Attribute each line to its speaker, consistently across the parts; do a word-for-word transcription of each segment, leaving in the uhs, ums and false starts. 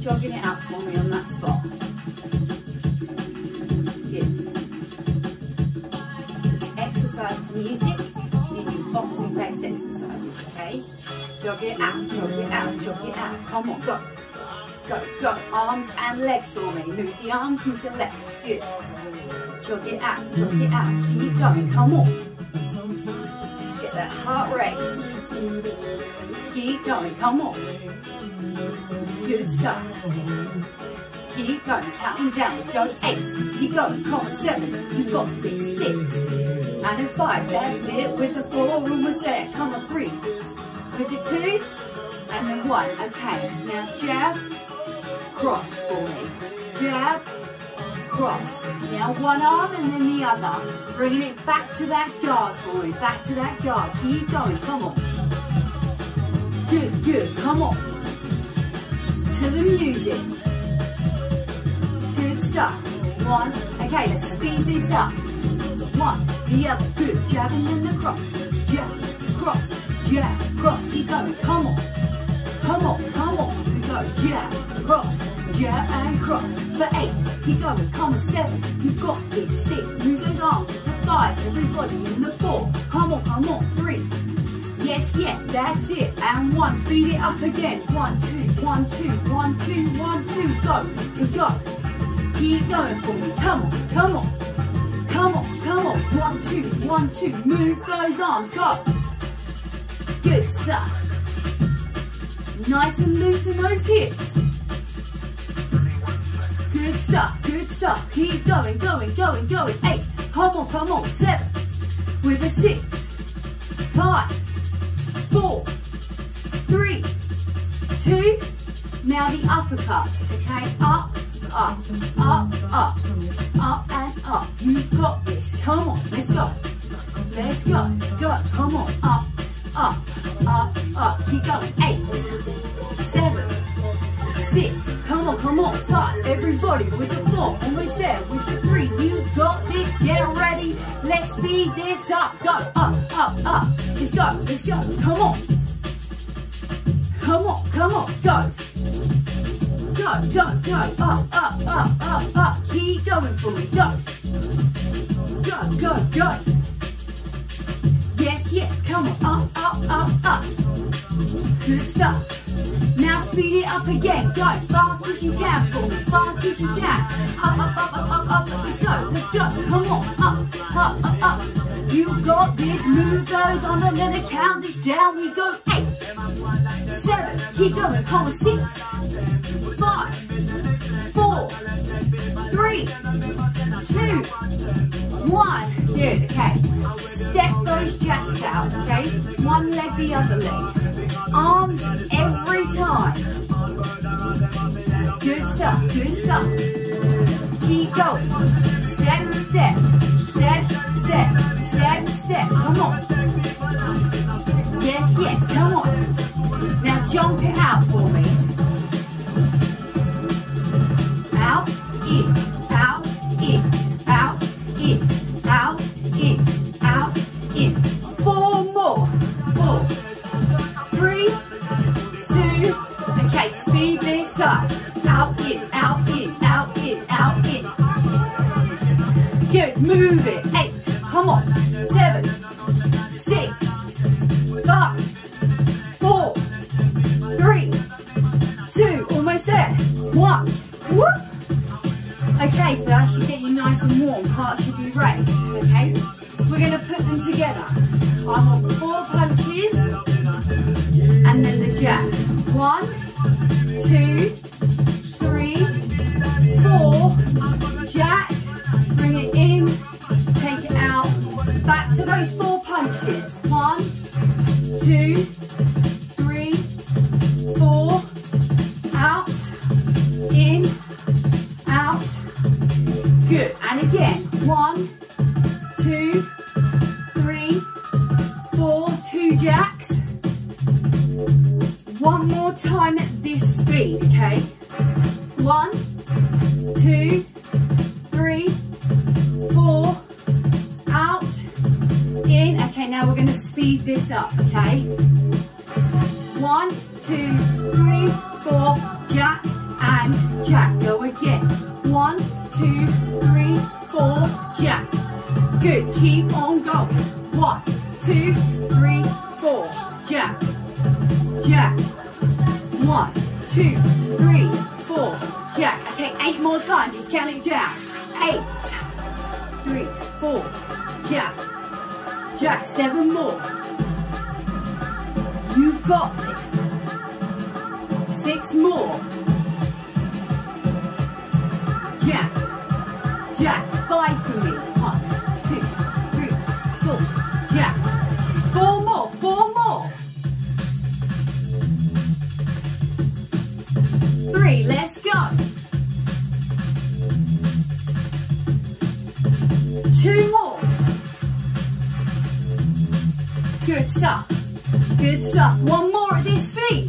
Speaker 1: jogging it out for me on that spot. Good. Exercise to music, using boxing based exercises, okay? Jog it out, jog it out, jog it out. Come on, go. Go, go. Arms and legs for me. Move the arms, move the legs. Good. Jog it out, jog it out. Keep going, come on. Let's get that heart raised. Keep going, come on. Good stuff. Keep going, counting down. Go eight. Keep going, come on, seven. You've got to be six. And a five, that's it. With the four, almost there. Come on, three. With the two, and then one. Okay, now jab, cross for me. Jab, cross. Now one arm and then the other. Bringing it back to that guard for me. Back to that guard. Keep going, come on. Good, good, come on. To the music. Good stuff. One. Okay, let's speed this up. One, the other. Good. Jabbing and the cross. Jab, cross, jab, cross. Keep going. Come on. Come on, come on. We go. Jab, cross, jab and cross. For eight. Keep going. Come on. Seven. You've got this. Six. Move those arms. The five. Everybody in the four. Come on, come on. Three. Yes, yes, that's it. And one, speed it up again. One, two, one, two, one, two, one, two. Go, and go. Keep going for me. Come on, come on. Come on, come on. One, two, one, two. Move those arms. Go. Good stuff. Nice and loose in those hips. Good stuff, good stuff. Keep going, going, going, going. Eight. Come on, come on. Seven. With a six. Five. Four, three, two, now the uppercut, okay? Up, up, up, up, up and up. You've got this. Come on, let's go. Let's go. Go, come on. Up, up, up, up. Keep going. Eight, seven, six. Come on, come on. Five. Everybody with the four. Almost there. With the three. You've got this. Get ready. Let's speed this up. Go. Up, up, up. Let's go. Let's go. Come on. Come on. Come on. Go. Go, go, go. Up, up, up, up, up. Keep going for me. Go. Go, go, go. Yes, yes. Come on. Up, up, up, up. Good stuff. Now speed it up again. Go fast as you can for me. Fast as you can. Up, up, up, up, up, up. Let's go. Let's go. Come on. Up, up, up, up. You got this. Move those on. I'm gonna count this down. We go eight, seven. Keep going. Come on. Six, five, four, three, two, one. Good. Okay. Step those jacks out. Okay. One leg, the other leg. Arms every time. Good stuff, good stuff. Keep going. Step, step, step, step, step, step. Come on. Yes, yes, come on. Now jump it out for me. Out, in, out, in, out, in, out, in, out, in. Four more. Four. Three, two, okay, speed this up. Out, in, out, in, out, in, out, in. Good, move it. Eight, come on. Seven, six, five, four, three, two, almost there. One, whoop. Okay, so that should get you nice and warm. Heart should be raised, okay? We're going to put them together. I want four punches. And then the jab. One, two, three, four. Jab. Bring it in. Take it out. Back to those four punches. One, two, three, four. Out. In. Out. Good. And again. One, two, three, four. Two jacks. One more time at this speed, okay? One, two, three, four, out, in. Okay, now we're going to speed this up, okay? One, two, three, four, jack, and jack. Go again. One, two, three, four, jack. Good, keep on going. One, two, three, four, jack, jack. One, two, three, four, jack. Okay, eight more times, just count it down. Eight, three, four, jack, jack. Seven more. You've got this. Six more. Jack, jack. Five for me. One, two, three, four, jack. Four more, four more. Three, let's go. Two more. Good stuff. Good stuff. One more at this speed.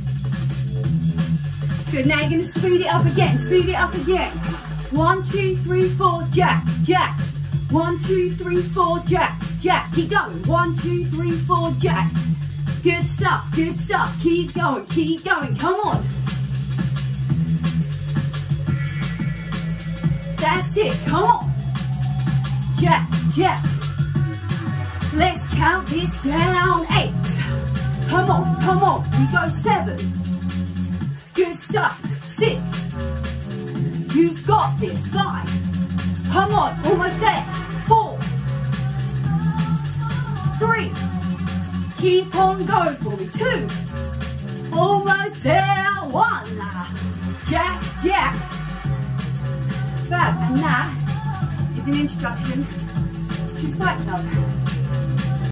Speaker 1: Good, now you're going to speed it up again. Speed it up again. One, two, three, four, jack, jack. One, two, three, four, jack, jack. Keep going. One, two, three, four, jack. Good stuff, good stuff. Keep going, keep going. Come on. That's it. Come on. Jack, jack. Let's count this down. Eight. Come on, come on. We go seven. Good stuff. Six. You've got this. Five. Come on, almost there. Four. Three. Keep on going for me. Two. Almost there. One. Jack, jack. Fab. And that is an introduction to Fight Club.